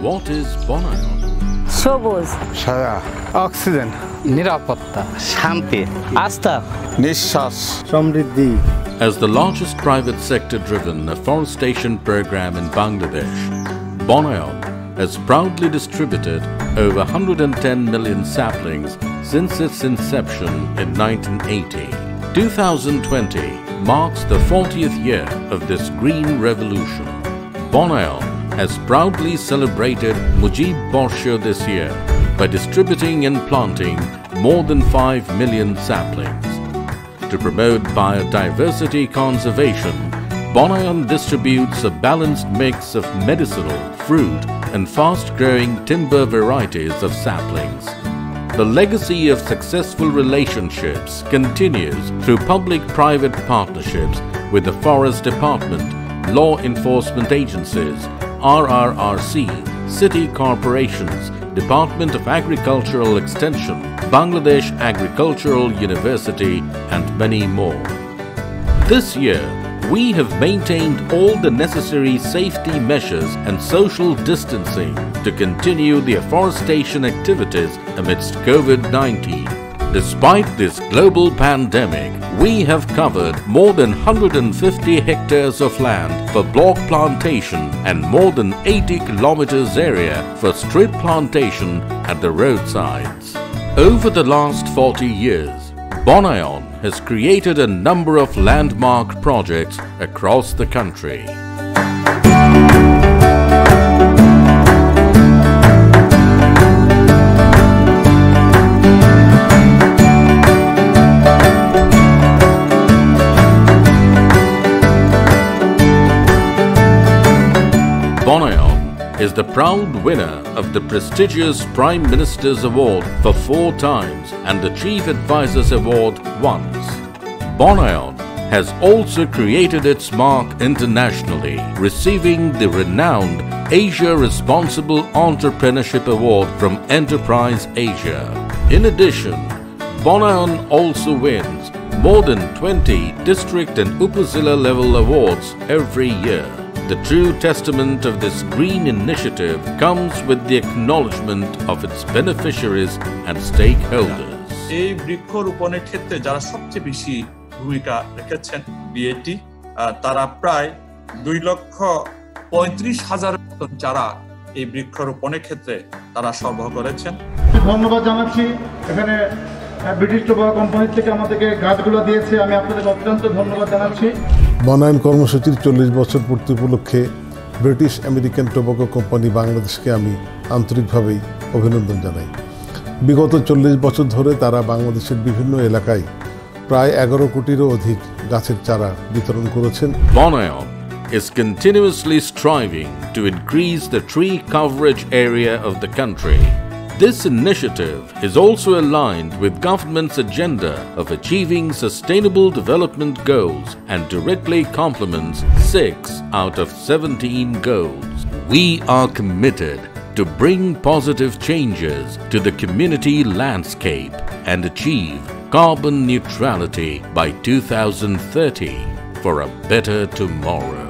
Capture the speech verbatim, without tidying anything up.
what is Bonayon? সবুজ, ছায়া, oxygen, নিরাপত্তা, শান্তি, আস্থা, নিঃশ্বাস, সমৃদ্ধি. As the largest private sector-driven afforestation program in Bangladesh, Bonayon has proudly distributed over one hundred ten million saplings since its inception in nineteen eighty. two thousand twenty marks the fortieth year of this green revolution. Bonayon has proudly celebrated Mujib Borsha this year by distributing and planting more than five million saplings. To promote biodiversity conservation, Bonayon distributes a balanced mix of medicinal, fruit and fast-growing timber varieties of saplings. The legacy of successful relationships continues through public-private partnerships with the Forest Department, law enforcement agencies, R R R C, city corporations, Department of Agricultural Extension, Bangladesh Agricultural University, and many more. This year, we have maintained all the necessary safety measures and social distancing to continue the afforestation activities amidst COVID nineteen. Despite this global pandemic, we have covered more than one hundred fifty hectares of land for block plantation and more than eighty kilometers area for strip plantation at the roadsides. Over the last forty years, Bonayon has created a number of landmark projects across the country. Bonayon is the proud winner of the prestigious Prime Minister's Award for four times and the Chief Advisor's Award once. Bonayon has also created its mark internationally, receiving the renowned Asia Responsible Entrepreneurship Award from Enterprise Asia. In addition, Bonayon also wins more than twenty district and upazila level awards every year. The true testament of this green initiative comes with the acknowledgement of its beneficiaries and stakeholders. এই বৃক্ষরোপণের ক্ষেত্রে যারা সবচেয়ে বেশি ভূমিকা রেখেছেন BAT, তারা প্রায় দুই লক্ষ পঁয়ত্রিশ হাজার টন চারা এই বৃক্ষরোপণের ক্ষেত্রে তারা সরবরাহ করেছেন। ধন্যবাদ জানাচ্ছি। এখানে ব্রিটিশ টোবাকো কোম্পানি থেকে আমাদেরকে গাছগুলো দিয়েছে, আমি আপনাদের অত্যন্ত ধন্যবাদ জানাচ্ছি। বনায়ন কর্মসূচির চল্লিশ বছর পূর্তি উপলক্ষে ব্রিটিশ আমেরিকান টোবাকো কোম্পানি বাংলাদেশকে আমি আন্তরিকভাবেই অভিনন্দন জানাই। বিগত চল্লিশ বছর ধরে তারা বাংলাদেশের বিভিন্ন এলাকায় প্রায় এগারো কোটিরও অধিক গাছের চারা বিতরণ করেছেন। Bonayon is continuously striving to increase the tree coverage area of the country. This initiative is also aligned with government's agenda of achieving sustainable development goals and directly complements six out of seventeen goals. We are committed to bring positive changes to the community landscape and achieve carbon neutrality by two thousand thirty for a better tomorrow.